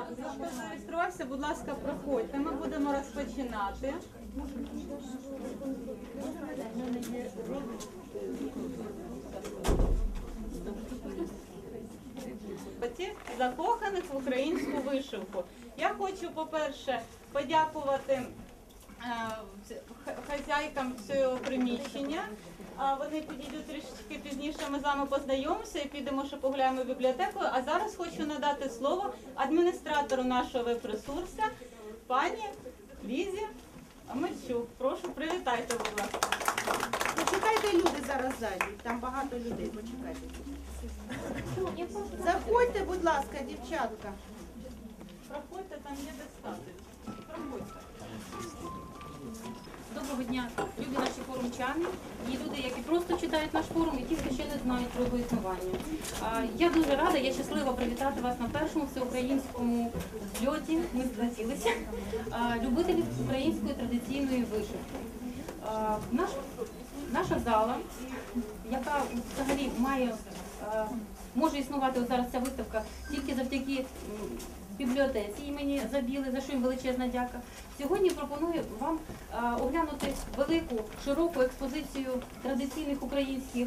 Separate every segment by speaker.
Speaker 1: Зареєструвався, будь ласка, проходьте. Ми будемо розпочинати. Закоханих в українську вишивку. Я хочу, по-перше, подякувати хазяйкам цього приміщення. Вони підійдуть трішки пізніше, ми з вами познайомимося і підемо, ще погуляємо в бібліотеку. А зараз хочу надати слово адміністратору нашого веб-ресурсу, пані Лізі Амельчук. Прошу, привітайте, будь ласка.
Speaker 2: Почекайте, люди зараз зайдуть, там багато людей, почекайте. Заходьте, будь ласка, дівчатка.
Speaker 1: Проходьте, там є де стати. Проходьте.
Speaker 3: Доброго дня, любі наші форумчани, і люди, які просто читають наш форум, і ті, хто ще не знають про його існування. Я дуже рада, я щаслива привітати вас на першому всеукраїнському зльоті, ми злетілися, любителів української традиційної вишивки. Наша зала, яка взагалі може існувати, зараз ця виставка, тільки завдяки бібліотеці імені Забіли, за що їм величезна дяка. Сьогодні пропоную вам оглянути велику, широку експозицію традиційних українських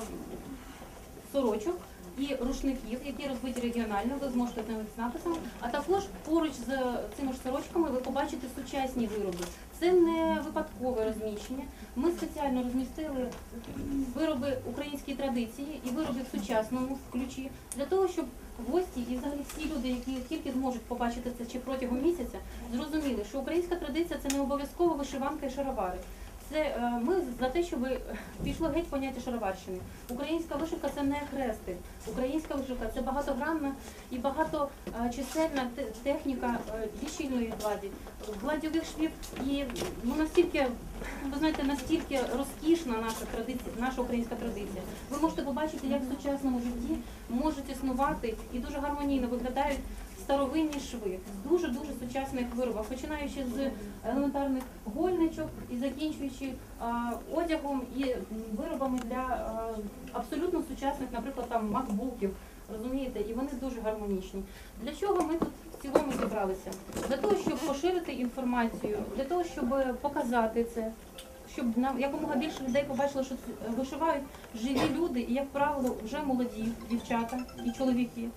Speaker 3: сорочок і рушників, які розбиті регіонально, ви зможете знайти з написом, а також поруч з цими ж сорочками ви побачите сучасні вироби. Це не випадкове розміщення. Ми спеціально розмістили вироби української традиції і вироби в сучасному ключі, для того, щоб гості і взагалі всі люди, які тільки зможуть побачити це чи протягом місяця, зрозуміли, що українська традиція – це не обов'язково вишиванка і шаровари. Ми за те, щоб пішло геть поняття шароварщини. Українська вишивка – це не хрестик. Українська вишивка – це багатогранна і багаточисельна техніка лічильної гладі, гладьових швів. І настільки, ви знаєте, настільки розкішна наша українська традиція. Ви можете побачити, як в сучасному житті можуть існувати і дуже гармонійно виглядають старовинні шви, дуже-дуже сучасних виробів, починаючи з елементарних гольничок і закінчуючи одягом і виробами для абсолютно сучасних, наприклад, там макбуків, розумієте, і вони дуже гармонічні. Для чого ми тут в цілому зібралися? Для того, щоб поширити інформацію, для того, щоб показати це, щоб якомога більше людей побачило, що вишивають живі люди і, як правило, вже молоді дівчата і чоловіки.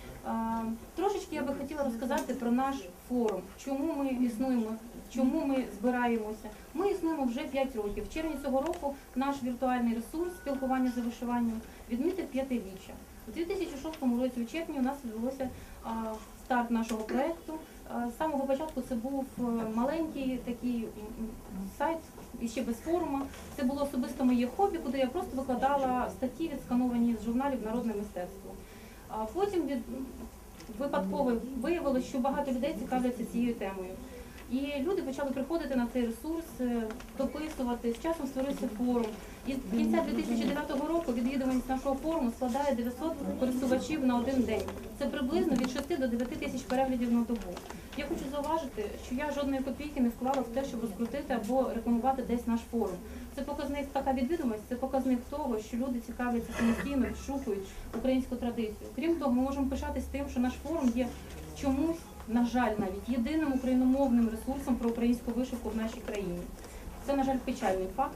Speaker 3: Трошечки я би хотіла розказати про наш форум, чому ми існуємо, чому ми збираємося. Ми існуємо вже 5 років. В червні цього року наш віртуальний ресурс спілкування за вишиванням відмітив 5-річчя. У 2006 році, у червні, у нас відбувся старт нашого проєкту. З самого початку це був маленький такий сайт, і ще без форуму. Це було особисто моє хобі, куди я просто викладала статті, відскановані з журналів «Народне мистецтво». Потім випадково виявилося, що багато людей цікавляться цією темою. І люди почали приходити на цей ресурс, дописувати, з часом створився форум. І з кінця 2009 року відвідуваність нашого форуму складає 900 користувачів на один день. Це приблизно від 6 до 9 тисяч переглядів на добу. Я хочу зауважити, що я жодної копійки не вклала в те, щоб розкрутити або рекламувати десь наш форум. Це показник, така відвідуваність, це показник того, що люди цікавляться самостійно, відшукують українську традицію. Крім того, ми можемо пишатись тим, що наш форум є чомусь, на жаль, навіть єдиним україномовним ресурсом про українську вишивку в нашій країні. Це, на жаль, печальний факт.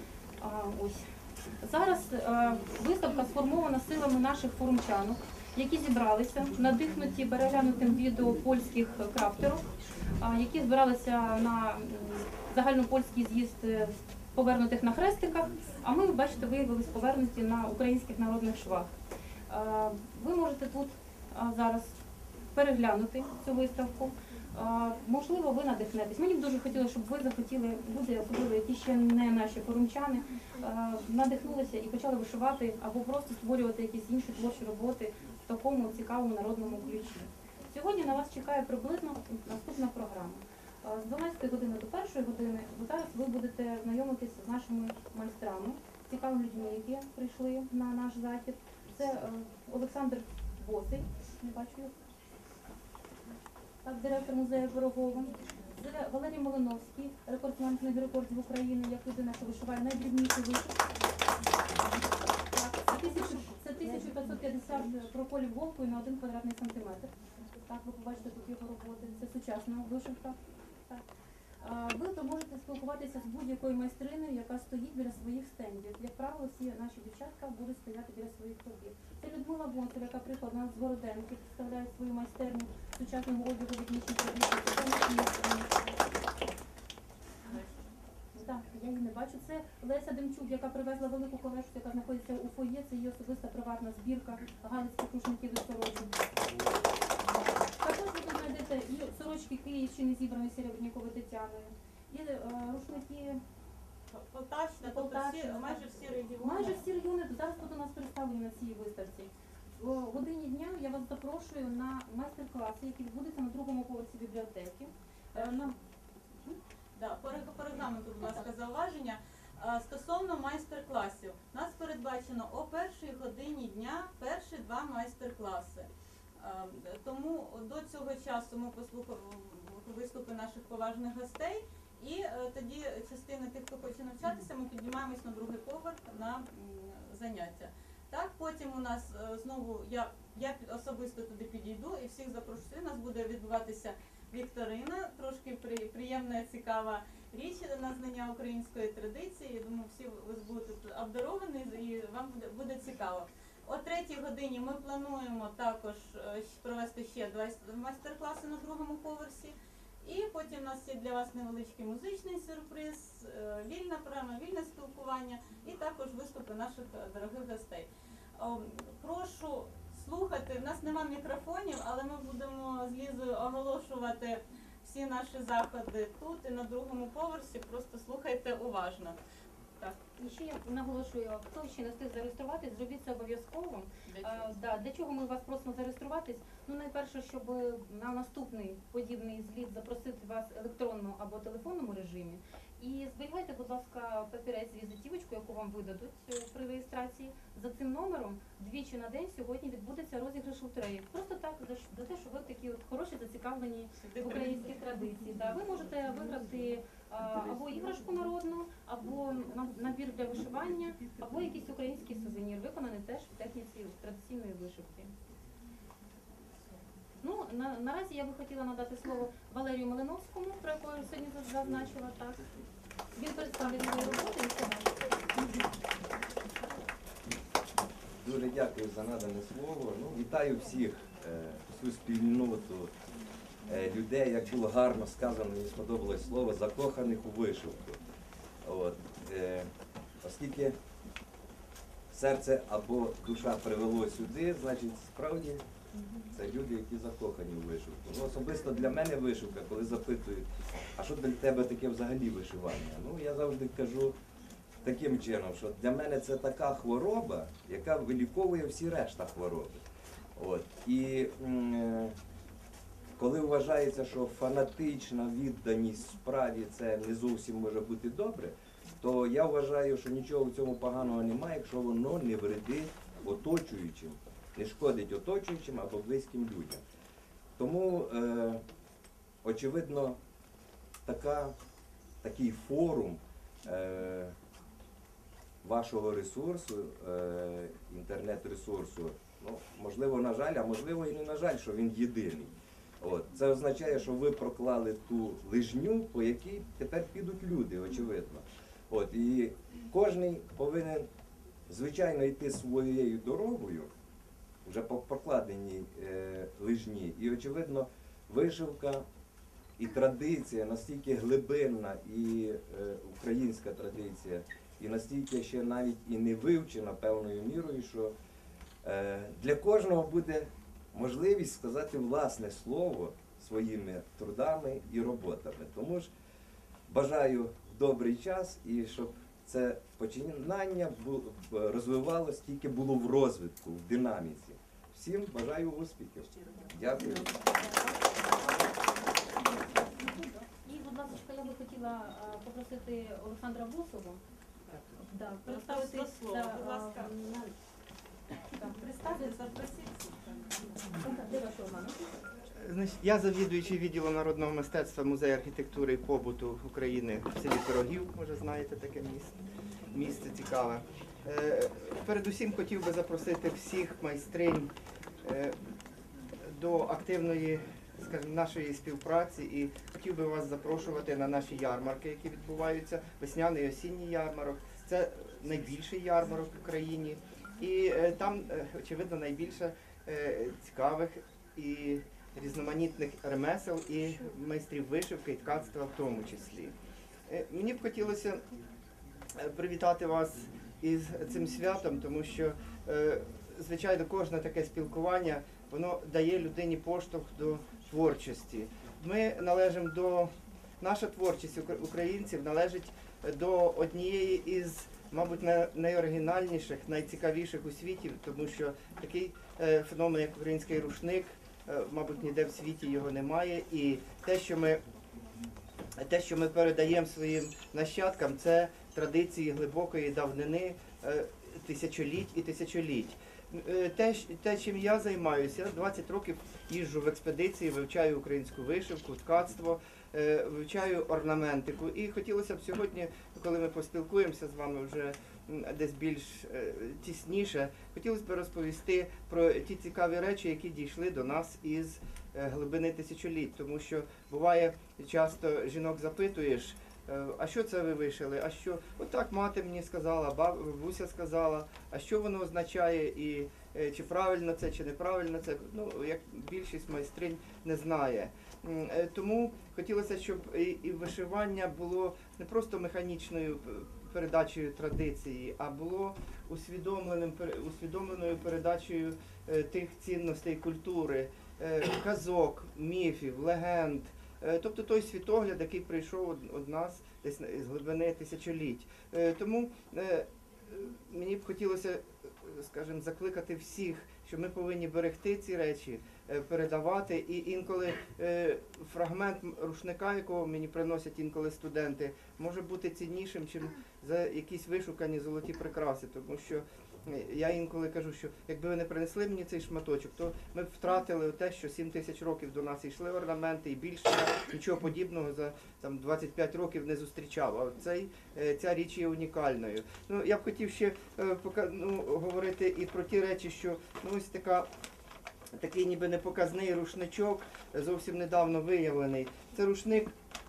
Speaker 3: Зараз виставка сформована силами наших форумчанок, які зібралися, надихнуті переглянутим відео польських крафтерів, які збиралися на загальнопольський з'їзд повернутих на хрестиках, а ми, бачите, виявилися повернуті на українських народних швах. Ви можете тут зараз переглянути цю виставку. Можливо, ви надихнетесь. Мені б дуже хотілося, щоб ви захотіли, люди, особливо, які ще не наші форумчани, надихнулися і почали вишивати або просто створювати якісь інші творчі роботи в такому цікавому народному ключі. Сьогодні на вас чекає приблизно наступна програма. З 12 години до 1 години зараз ви будете знайомитися з нашими майстрами, цікавими людьми, які прийшли на наш захід. Це Олександр Босий, не бачу його. Так, директор музею Пирогова. Це Валерій Малиновський, рекордсмен книги рекордів України, як людина, що вишиває найдрібніші вишивки. Це 1550 проколів голкою на 1 квадратний сантиметр. Так, ви побачите тут його роботи. Це сучасна вишивка. Так. Ви можете спілкуватися з будь-якою майстриною, яка стоїть біля своїх стендів. Як правило, всі наші дівчатка будуть стояти біля своїх робіт. Це Людмила Бонцев, яка приїхала з Городенки, представляє свою майстерню сучасного одягу етнічних традицій. Так, я її не бачу. Це Леся Демчук, яка привезла велику колекцію, яка знаходиться у фоє. Це її особиста приватна збірка галицьких рушників і сорочок. Також ви тут знайдете і сорочки Київщини, зібрані Серебряніковою Тетяною, і рушники
Speaker 1: Полтавщина, тобто майже всі регіони.
Speaker 3: майже всі регіони зараз тут у нас представлені на цій виставці. В годині дня я вас запрошую на майстер-класи, які відбудуться на другому поверсі бібліотеки.
Speaker 1: Да, по регламенту, будь ласка, зауваження. Стосовно майстер-класів, у нас передбачено о 1 годині дня перші 2 майстер-класи. Тому до цього часу ми послухаємо виступи наших поважних гостей, і тоді частина тих, хто хоче навчатися, ми піднімаємось на другий поверх на заняття. Так, потім у нас знову я особисто туди підійду і всіх запрошую. У нас буде відбуватися вікторина, трошки приємна, цікава річ на знання української традиції. Я думаю, всі ви будете обдаровані і вам буде цікаво. О 3 годині ми плануємо також провести ще 2 майстер-класи на другому поверсі. І потім у нас є для вас невеличкий музичний сюрприз, вільна програма, вільне спілкування і також виступи наших дорогих гостей. Прошу слухати, в нас нема мікрофонів, але ми будемо з Лізою оголошувати всі наші заходи тут і на другому поверсі, просто слухайте уважно. Так.
Speaker 3: І ще я наголошую, хто ще не встиг зареєструватись, зробіть це обов'язково. Для чого ми вас просимо зареєструватись? Ну, найперше, щоб на наступний подібний зліт запросити вас в електронному або телефонному режимі. І зберігайте, будь ласка, папірець, візитівочку, яку вам видадуть при реєстрації. За цим номером двічі на день сьогодні відбудеться розіграш лотереї. Просто так, за те, що ви такі от хороші, зацікавлені в українських традиціях. Ви можете виграти або іграшку народну, або набір для вишивання, або якийсь український сувенір, виконаний теж в техніці традиційної вишивки. Ну, наразі я би хотіла надати слово Валерію Малиновському, про якого я сьогодні зазначила. Так. Він представить свою роботу і все далі.
Speaker 4: Дуже дякую за надане слово. Вітаю всіх, всю спільноту людей, як було гарно сказано, мені сподобалось слово, закоханих у вишивку. Оскільки серце або душа привело сюди, значить справді це люди, які закохані у вишивку. Особисто для мене вишивка, коли запитують, а що для тебе таке взагалі вишивання? Я завжди кажу таким чином, що для мене це така хвороба, яка виліковує всі решта хвороби. І коли вважається, що фанатична відданість справі це не зовсім може бути добре, то я вважаю, що нічого в цьому поганого немає, якщо воно не вредить оточуючим, не шкодить оточуючим або близьким людям. Тому, очевидно, такий форум вашого ресурсу, інтернет-ресурсу, можливо, на жаль, а можливо і не на жаль, що він єдиний. Це означає, що ви проклали ту лижню, по якій тепер підуть люди, очевидно. І кожен повинен, звичайно, йти своєю дорогою, вже по прокладеній лижні. І, очевидно, вишивка і традиція настільки глибинна, і українська традиція, і настільки ще навіть і не вивчена певною мірою, що для кожного буде можливість сказати власне слово своїми трудами і роботами. Тому ж бажаю в добрий час і щоб це починання розвивалось, тільки було в розвитку, в динаміці. Всім бажаю успіхів. Дякую.
Speaker 3: І, будь ласка, я би хотіла попросити Олександра Босова представити
Speaker 1: слово, будь ласка. Представте, запросіть.
Speaker 3: Де ваша Олена?
Speaker 5: Значить, я завідуючий відділом народного мистецтва Музею архітектури і побуту України в селі Пирогів, може знаєте таке місце цікаве. Передусім хотів би запросити всіх майстринь до активної, скажімо, нашої співпраці і хотів би вас запрошувати на наші ярмарки, які відбуваються, весняний осінній ярмарок. Це найбільший ярмарок в Україні. І там, очевидно, найбільше цікавих і різноманітних ремесел і майстрів вишивки і ткацтва в тому числі. Мені б хотілося привітати вас із цим святом, тому що, звичайно, кожне таке спілкування, воно дає людині поштовх до творчості. Ми належимо до, наша творчість українців належить до однієї із, мабуть, найоригінальніших, найцікавіших у світі, тому що такий феномен, як український рушник, мабуть, ніде в світі його немає. І те, що ми передаємо своїм нащадкам, це традиції глибокої давнини, тисячоліть і тисячоліть. Те, чим я займаюся, я 20 років їжджу в експедиції, вивчаю українську вишивку, ткацтво, вивчаю орнаментику. І хотілося б сьогодні, коли ми поспілкуємося з вами вже десь більш тісніше, хотілося б розповісти про ті цікаві речі, які дійшли до нас із глибини тисячоліть. Тому що буває, часто жінок запитуєш, а що це ви вишили, а що? Отак мати мені сказала, бабуся сказала, а що воно означає, і чи правильно це, чи неправильно це, ну, як більшість майстринь не знає. Тому хотілося, щоб і вишивання було не просто механічною передачею традиції, а було усвідомленою передачею тих цінностей культури, казок, міфів, легенд. Тобто той світогляд, який прийшов від нас десь з глибини тисячоліть. Тому мені б хотілося, скажімо, закликати всіх, що ми повинні берегти ці речі, передавати. І інколи фрагмент рушника, якого мені приносять інколи студенти, може бути ціннішим, ніж за якісь вишукані золоті прикраси. Тому що я інколи кажу, що якби ви не принесли мені цей шматочок, то ми б втратили те, що 7 тисяч років до нас йшли орнаменти, і більше нічого подібного за 25 років не зустрічав. А ця річ є унікальною. Ну, я б хотів ще говорити і про ті речі, що ось такий ніби непоказний рушничок, зовсім недавно виявлений. Це рушник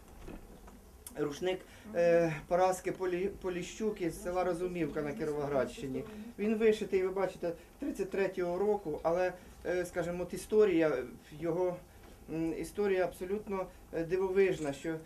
Speaker 5: Параски Поліщук із села Розумівка на Кіровоградщині. Він вишитий, ви бачите, 33-го року, але, скажімо, от історія абсолютно дивовижна, що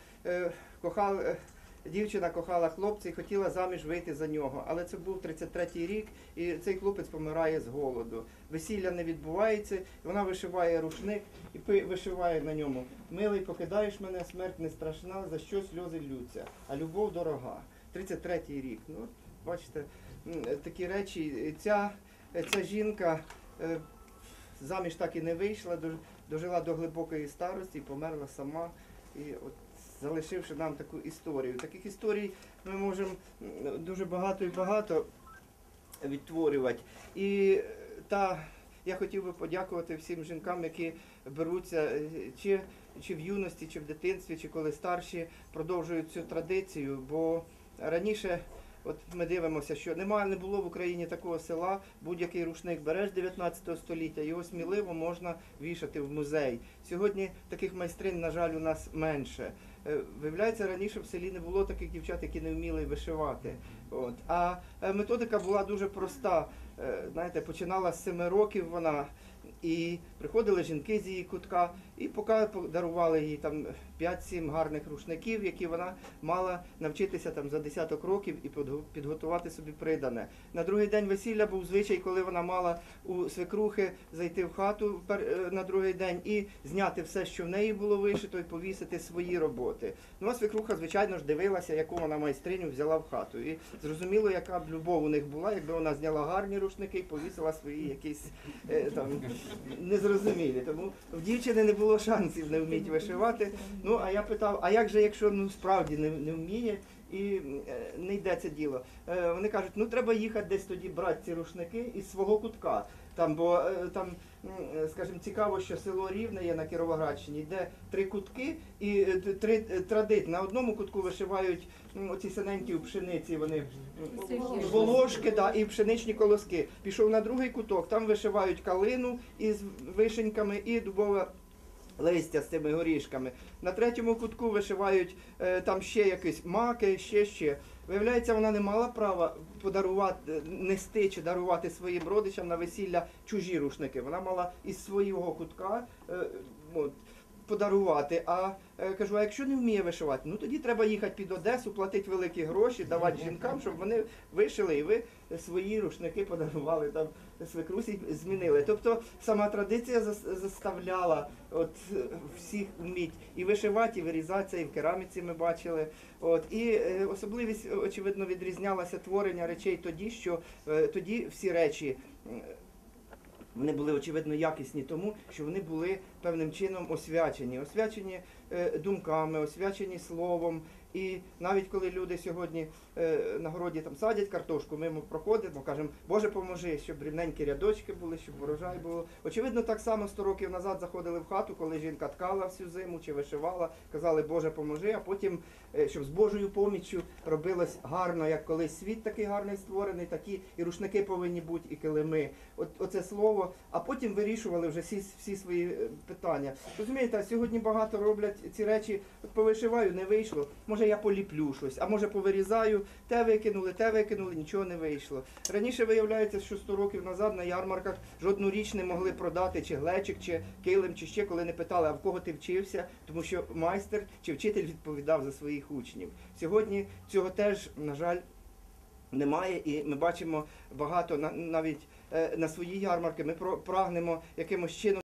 Speaker 5: дівчина кохала хлопця і хотіла заміж вийти за нього. Але це був 33-й рік, і цей хлопець помирає з голоду. Весілля не відбувається, і вона вишиває рушник і вишиває на ньому: «Милий, покидаєш мене, смерть не страшна, за що сльози ллються, а любов дорога». 33-й рік. Ну, бачите, такі речі. Ця жінка заміж так і не вийшла, дожила до глибокої старості і померла сама. І от, залишивши нам таку історію. Таких історій ми можемо дуже багато і багато відтворювати. І я хотів би подякувати всім жінкам, які беруться чи в юності, чи в дитинстві, чи коли старші, продовжують цю традицію, бо раніше от ми дивимося, що не було в Україні такого села, будь-який рушник береш 19 століття, його сміливо можна вішати в музей. Сьогодні таких майстринь, на жаль, у нас менше. Виявляється, раніше в селі не було таких дівчат, які не вміли вишивати. От. А методика була дуже проста. Знаєте, починала з 7 років вона, і приходили жінки з її кутка, і поки подарували їй там 5-7 гарних рушників, які вона мала навчитися там за десяток років і підготувати собі придане. На другий день весілля був звичай, коли вона мала у свекрухи зайти в хату на другий день і зняти все, що в неї було вишито, і повісити свої роботи. Ну а свекруха, звичайно ж, дивилася, яку вона майстриню взяла в хату. І зрозуміло, яка б любов у них була, якби вона зняла гарні рушники і повісила свої якісь там незрозумілі. Тому в дівчини не було шансів не вміти вишивати. Ну, а я питав, а як же, якщо справді не вміє і не йде це діло? Вони кажуть, треба їхати десь тоді брати ці рушники із свого кутка. Там, бо там, скажімо, цікаво, що село Рівне є на Кіровоградщині, де 3 кутки і 3 традиції. На одному кутку вишивають оці синенькі у пшениці, вони волошки, да, і пшеничні колоски. Пішов на другий куток, там вишивають калину із вишеньками і дубове листя з цими горішками. На третьому кутку вишивають там ще якісь маки, ще. Виявляється, вона не мала права подарувати, нести чи дарувати своїм родичам на весілля чужі рушники. Вона мала із свого кутка подарувати. А кажу, а якщо не вміє вишивати, ну тоді треба їхати під Одесу, платити великі гроші, давати жінкам, щоб вони вишили, і ви свої рушники подарували там свекрусі, змінили. Тобто сама традиція заставляла от всіх вміть і вишивати, і вирізатися, і в кераміці ми бачили. От. І особливість, очевидно, відрізнялася творення речей тоді, що тоді всі речі вони були, очевидно, якісні тому, що вони були певним чином освячені. Освячені думками, освячені словом. І навіть коли люди сьогодні на городі там садять картошку, ми проходимо, кажемо, Боже, поможи, щоб рівненькі рядочки були, щоб урожай було. Очевидно, так само 100 років назад заходили в хату, коли жінка ткала всю зиму чи вишивала, казали, Боже, поможи, а потім, щоб з Божою поміччю робилось гарно, як колись світ такий гарний створений, такі і рушники повинні бути, і килими. Оце слово, а потім вирішували вже всі свої питання. Розумієте, сьогодні багато роблять ці речі, от повишиваю, не вийшло, може я поліплю щось, а може повирізаю, те викинули, нічого не вийшло. Раніше виявляється, що 100 років назад на ярмарках жодну річ не могли продати, чи глечик, чи килим, чи ще, коли не питали, а в кого ти вчився, тому що майстер чи вчитель відповідав за своїх учнів. Сьогодні цього теж, на жаль, немає, і ми бачимо багато, навіть на свої ярмарки, ми прагнемо якимось чином